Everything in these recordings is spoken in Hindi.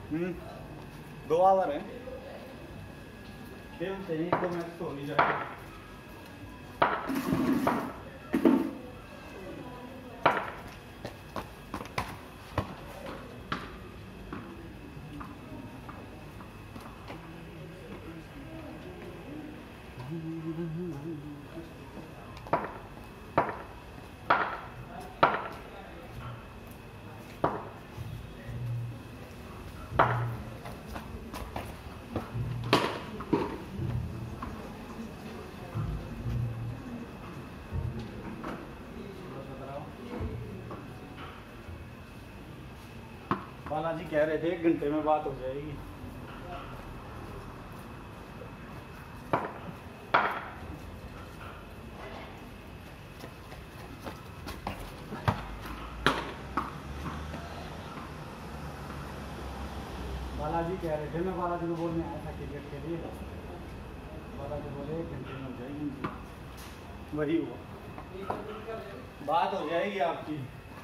2 आवर है, खेलते ही तो मैच तो हो ही जाएगा। बालाजी कह रहे थे 1 घंटे में बात हो जाएगी। बालाजी कह रहे थे, मैं बालाजी को बोलने आया था क्रिकेट के लिए, बालाजी बोले 1 घंटे में हो जाएगी, वही हुआ, बात हो जाएगी आपकी,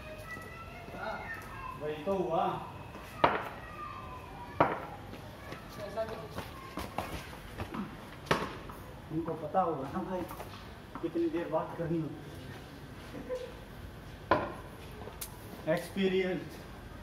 वही तो हुआ। उनको पता होगा ना भाई कितनी देर बात करनी होती है, एक्सपीरियंस।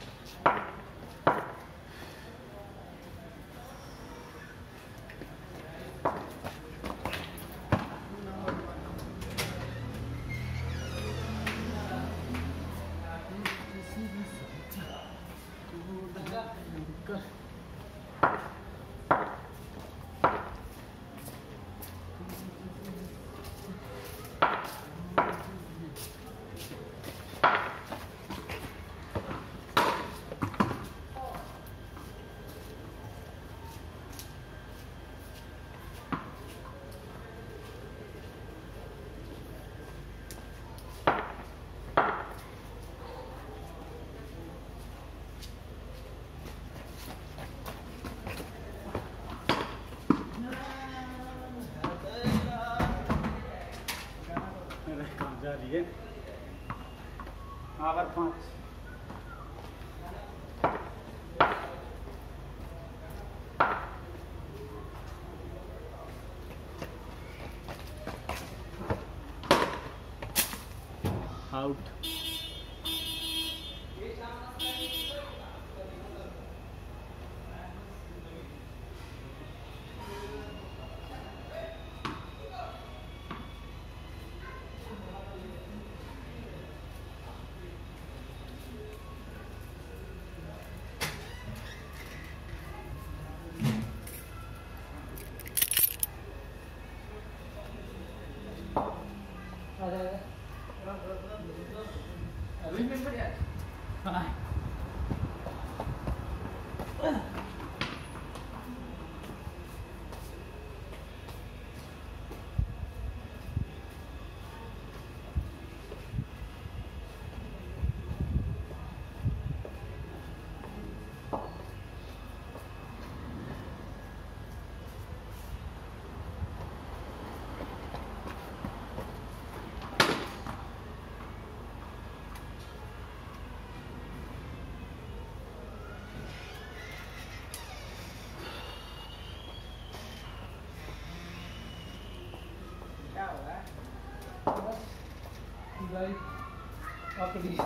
जा रही है आवर 5। आउट। Vai, acredito.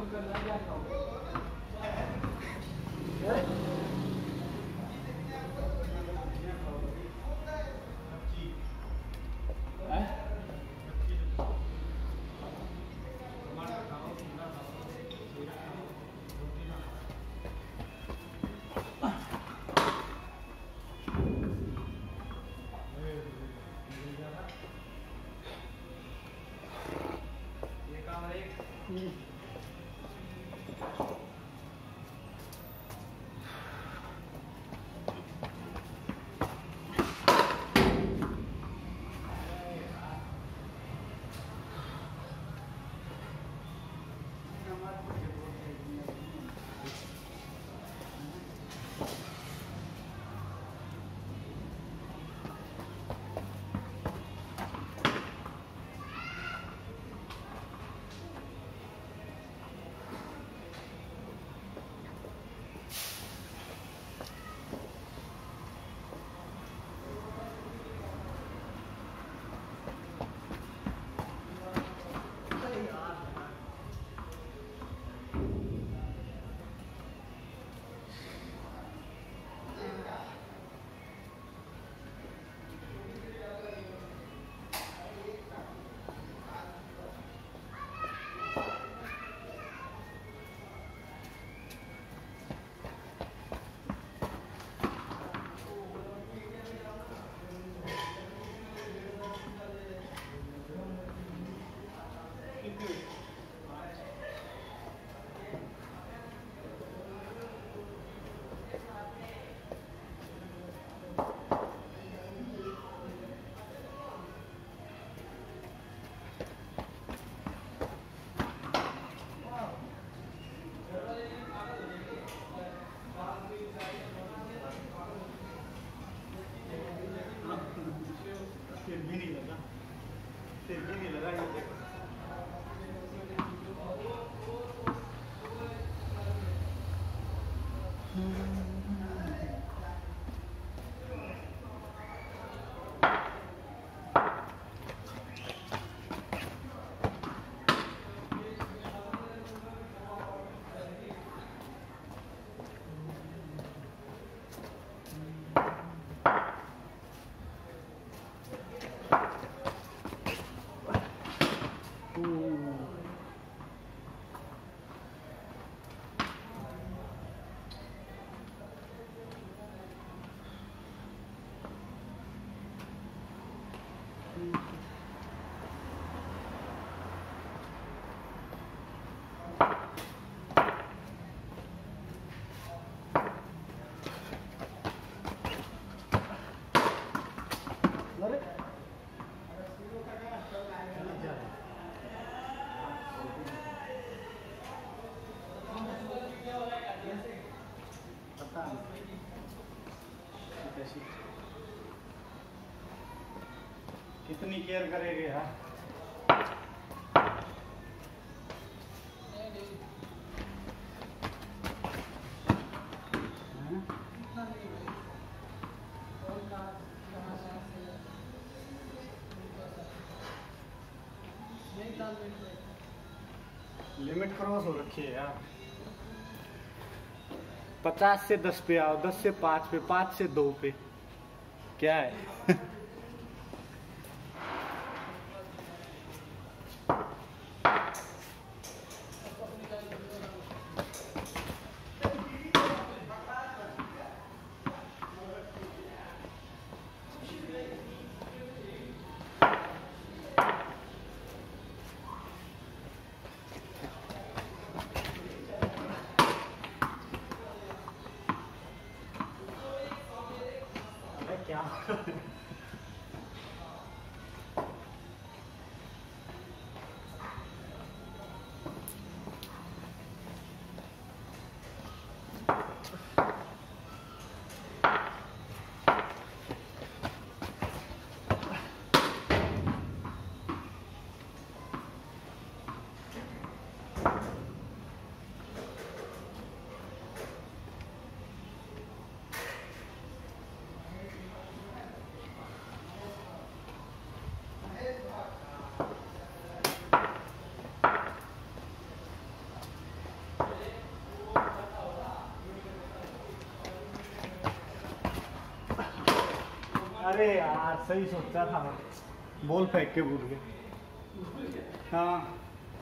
कितनी केयर करेगी यार। लिमिट क्रॉस हो रखी है यार। 50 से 10 पे आओ, 10 से 5 पे, 5 से 2 पे। क्या है? क्या अरे यार सही सोचा था, बॉल फेंक के भूल गए। हाँ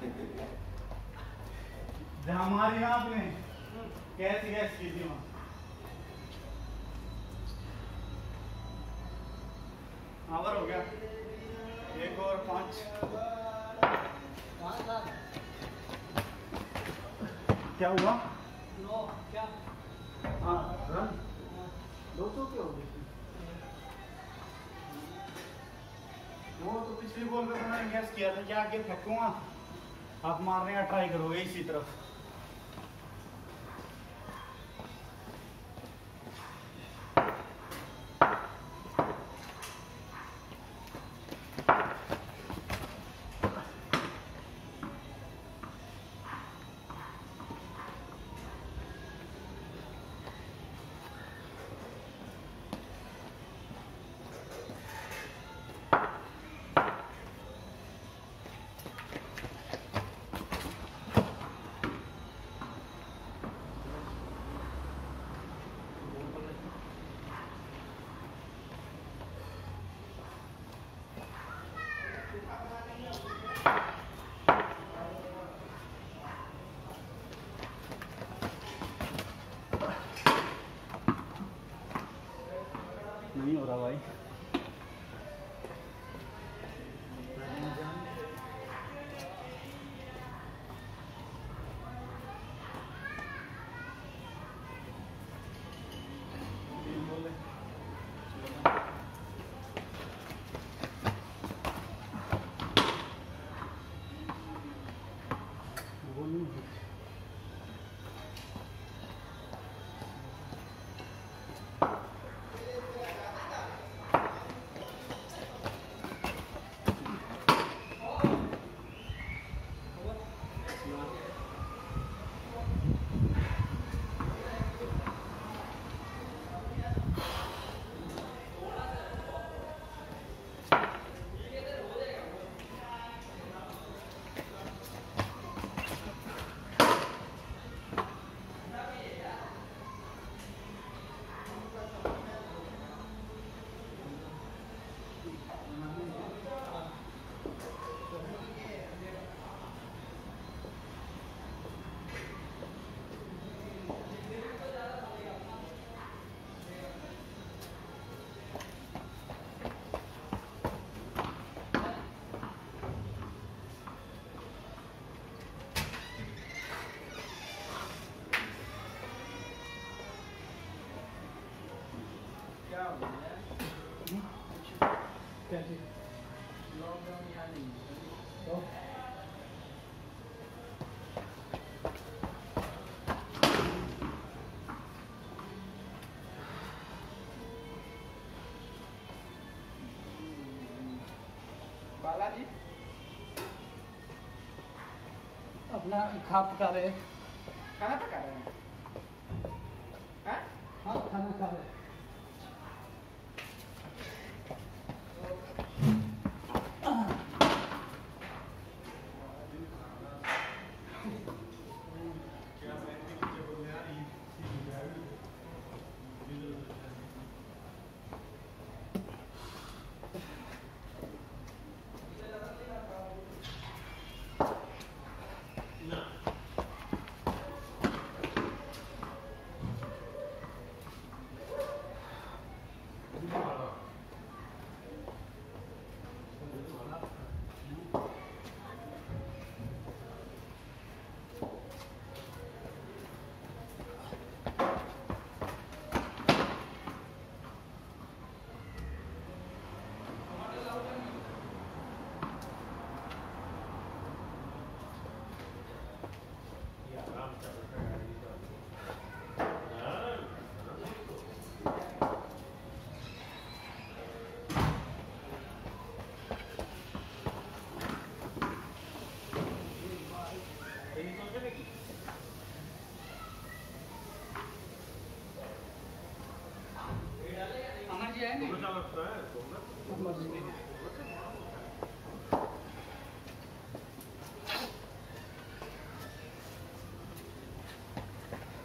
जहाँ मारी ना आपने, कैसी कैस की थी वहाँ। आवर हो गया, एक और 5। क्या हुआ? 9 क्या? हाँ रन 200 के हो गई। वो तो पिछली बॉल पे मैंने गैस किया था कि आगे फेंकूंगा, आप मारने का ट्राई करोगे इसी तरफ। नहीं हो रहा भाई। बालाजी अपना खा पका रहे, खाना पका रहे हैं? हाँ? हाँ खाना खा रहे।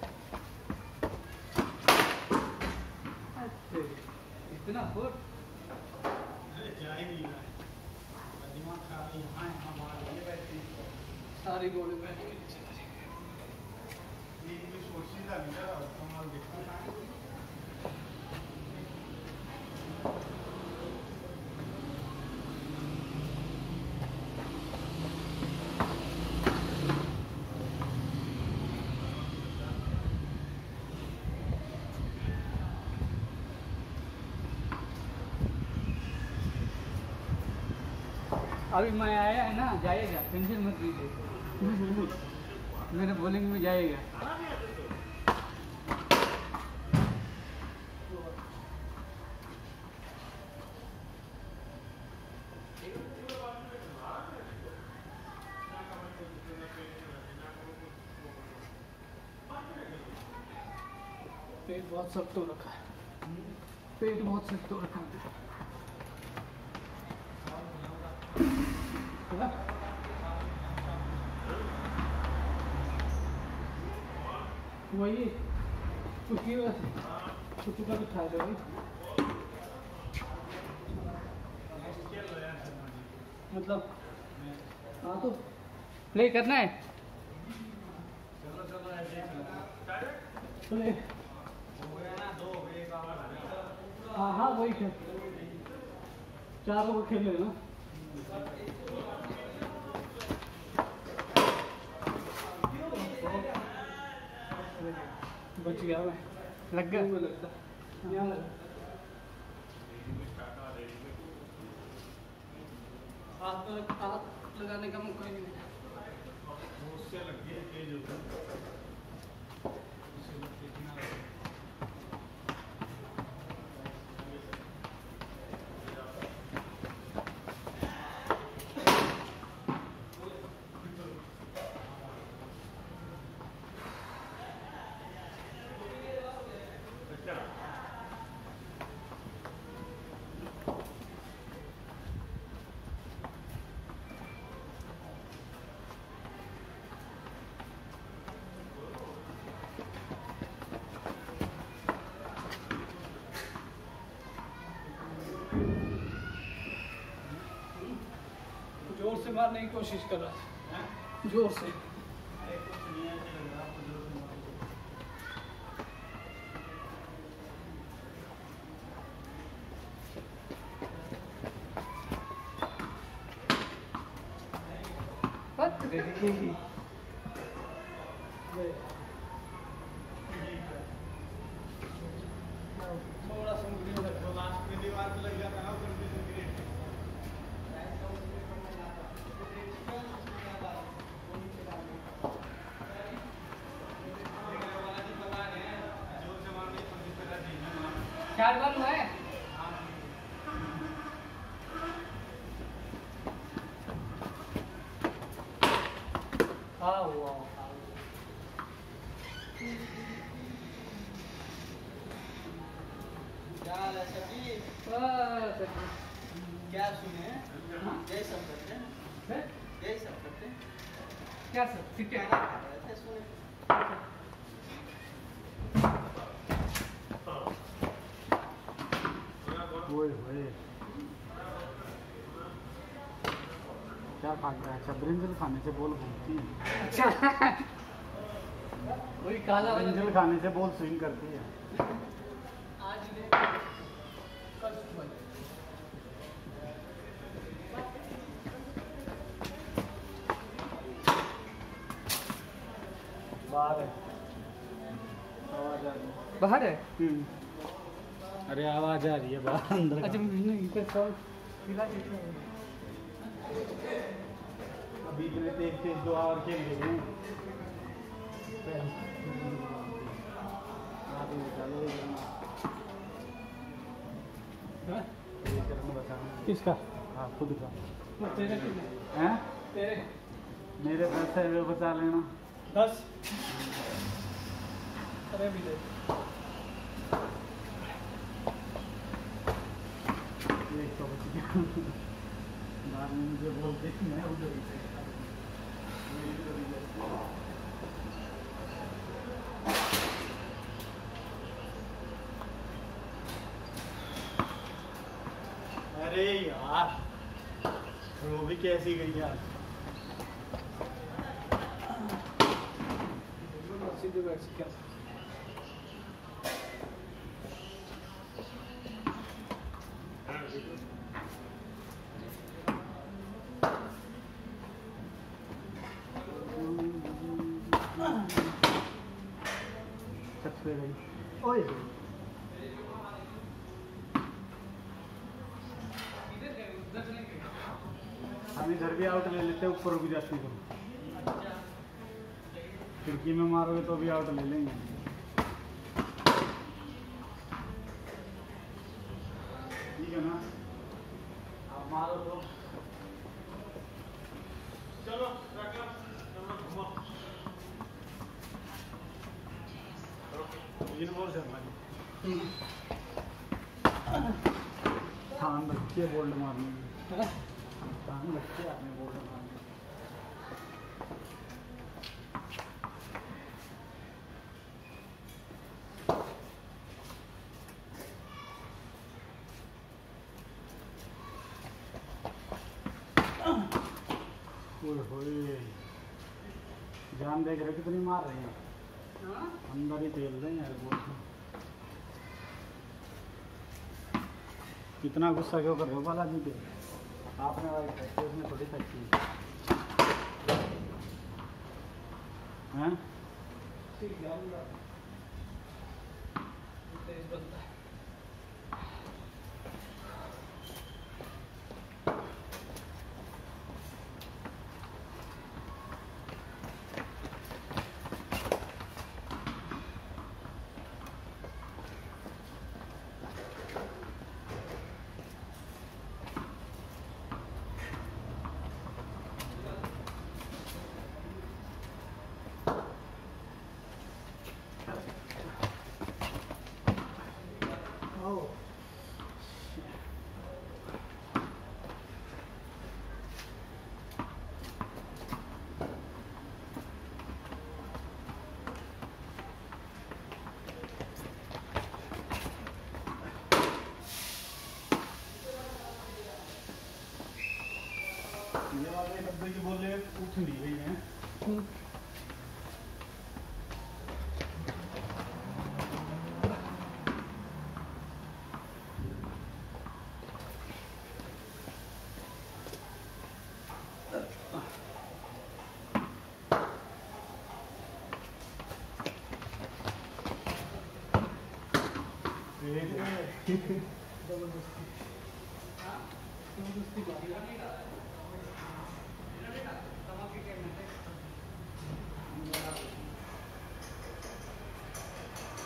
इतना फुट सारी गोली बैठ के अभी मैं आया है ना, जाएगा, टेंशन मत लीजिए। मेरे बॉलिंग में जाएगा। पेट बहुत सख्त हो रखा है, पेट बहुत सख्त हो रखा है। वही उसकी वजह से कुछ का भी खा रहे मतलब। हाँ तो प्ले करना है, प्ले। हाँ हाँ वही खेल, 4 ओवर खेल लेना। बच गया मैं, लग गया लगता यहाँ लगा। हाथ लगाने का मौका ही नहीं। उससे लग गया तेज होता है। जोर से मारने की कोशिश कर रहा था, जोर से। थोड़ा सा लास्ट में दीवार पे लग जाता है। चार बन हुआ है। हाँ हुआ क्या सुने? जय सब करते हैं, जय सब करते हैं। क्या सब ठीक है सुने। क्या खाता है? अच्छा ब्रिंजल खाने से बोल घूमती है। अच्छा वही काला ब्रिंजल खाने से बोल स्विंग करती है। आज बाहर है, आवाज आ रही है। बाहर है? अरे आवाज आ रही है बाहर अंदर। अच्छा अभी इतने तेज 2 आवर खेल रहे किसका? हाँ खुद का। तेरे हैं? तेरे मेरे 10 है, वे बचा लेना। 10 अरे भी दे। बाद में मुझे बोलते मैं उधर ही अरे यार वो भी कैसी गई यार। सीधे बैठ सकते हैं। छत पे गई ओए हम इधर भी आउट ले लेते, ऊपर भी जाती तो खिड़की में मारोगे तो भी आउट ले लेंगे। ठीक है ना, आप मारो तो चलो घुमा ठान रखिए बोल्ड मारने में, ठान रखिए आपने बोल्ड मारने में। जान देख रहे कितनी मार रहे हैं, अंदर ही तेल रहे हैं यार। कितना गुस्सा क्यों कर रहे हो बालाजी पे? आपने उसने थोड़ी तक हैं? ये वाले डब्बे की बोले उठ नहीं रही हैं।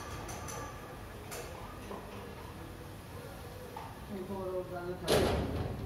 जबरदस्ती